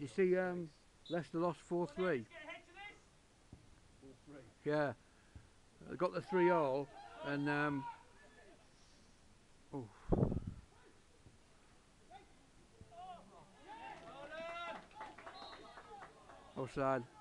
you see Leicester lost 4-3? 4-3. Yeah. They got the 3-all and oh. Offside.